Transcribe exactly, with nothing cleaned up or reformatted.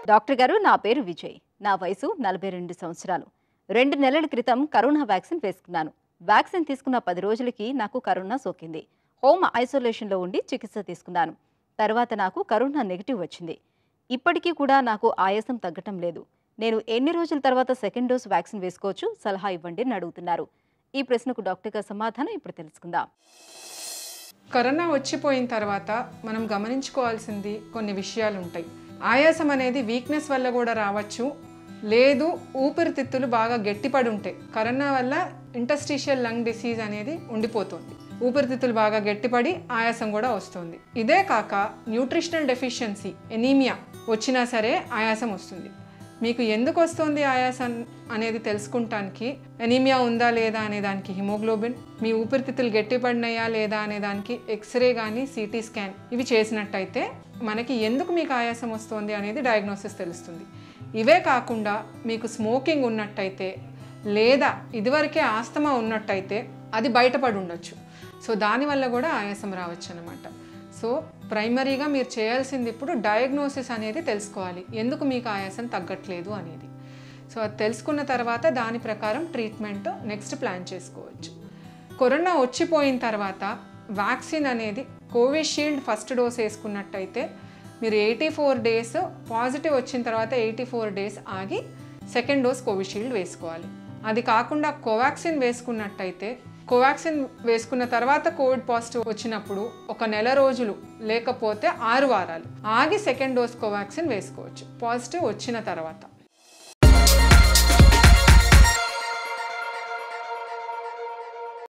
Doctor గారు, నా పేరు విజయ్. నా వయసు నలభై రెండు సంవత్సరాలు. రెండు నెలల క్రితం కరోనా వ్యాక్సిన్ వేసుకున్నాను. వ్యాక్సిన్ తీసుకున్న పది రోజులకి నాకు కరోనా సోకింది. హోమ్ ఐసోలేషన్లో ఉండి చికిత్స తీసుకున్నాను. తర్వాత నాకు కరోనా నెగిటివ్ వచ్చింది. ఇప్పటికీ కూడా నాకు ఆయాసం తగ్గటం లేదు. నేను ఎన్ని రోజుల తర్వాత సెకండ్ డోస్ వ్యాక్సిన్ వేసుకోవచ్చు? సలహా ఇవ్వండి అని అడుగుతున్నారు. ఈ ప్రశ్నకు డాక్టర్ గారి సమాధానం ఇప్పుడు తెలుసుకుందాం. కరోనా వచ్చిపోయిన తర్వాత మనం గమనించుకోవాల్సింది కొన్ని విషయాలు ఉంటాయి. ఆయాసం అనేది వీక్నెస్ వల్ల కూడా రావచ్చు, లేదు ఊపిరితిత్తులు బాగా గట్టిపడి ఉంటాయి. కరోనా వల్ల ఇంటర్స్టిషియల్ లంగ్ డిసీజ్ అనేది ఉండిపోతుంది. ఊపిరితిత్తులు బాగా గట్టిపడి ఆయాసం కూడా వస్తుంది. ఇదే కాక న్యూట్రిషనల్ డెఫిషియన్సీ, ఎనీమియా వచ్చినా సరే ఆయాసం వస్తుంది. మీకు ఎందుకు వస్తుంది ఆయాసం అనేది తెలుసుకుంటానికి ఎనీమియా ఉందా లేదా అనే దానికి హిమోగ్లోబిన్, మీ ఊపిరితిత్తులు గట్టిపడినాయా లేదా అనే దానికి ఎక్స్రే కానీ సిటీ స్కాన్ ఇవి చేసినట్టయితే మనకి ఎందుకు మీకు ఆయాసం వస్తుంది అనేది డయాగ్నోసిస్ తెలుస్తుంది. ఇవే కాకుండా మీకు స్మోకింగ్ ఉన్నట్టయితే లేదా ఇదివరకే ఆస్తమా ఉన్నట్టయితే అది బయటపడి ఉండొచ్చు. సో దానివల్ల కూడా ఆయాసం రావచ్చు అన్నమాట. సో ప్రైమరీగా మీరు చేయాల్సింది ఇప్పుడు డయాగ్నోసిస్ అనేది తెలుసుకోవాలి, ఎందుకు మీకు ఆయాసం తగ్గట్లేదు అనేది. సో అది తెలుసుకున్న తర్వాత దాని ప్రకారం ట్రీట్మెంట్ నెక్స్ట్ ప్లాన్ చేసుకోవచ్చు. కరోనా వచ్చిపోయిన తర్వాత వ్యాక్సిన్ అనేది కోవిషీల్డ్ ఫస్ట్ డోస్ వేసుకున్నట్టయితే మీరు ఎయిటీ ఫోర్ డేస్ పాజిటివ్ వచ్చిన తర్వాత ఎయిటీ ఫోర్ డేస్ ఆగి సెకండ్ డోస్ కోవిషీల్డ్ వేసుకోవాలి. అది కాకుండా కోవాక్సిన్ వేసుకున్నట్టయితే కోవాక్సిన్ వేసుకున్న తర్వాత కోవిడ్ పాజిటివ్ వచ్చినప్పుడు ఒక నెల రోజులు లేకపోతే ఆరు వారాలు ఆగి సెకండ్ డోస్ కోవాక్సిన్ వేసుకోవచ్చు పాజిటివ్ వచ్చిన తర్వాత.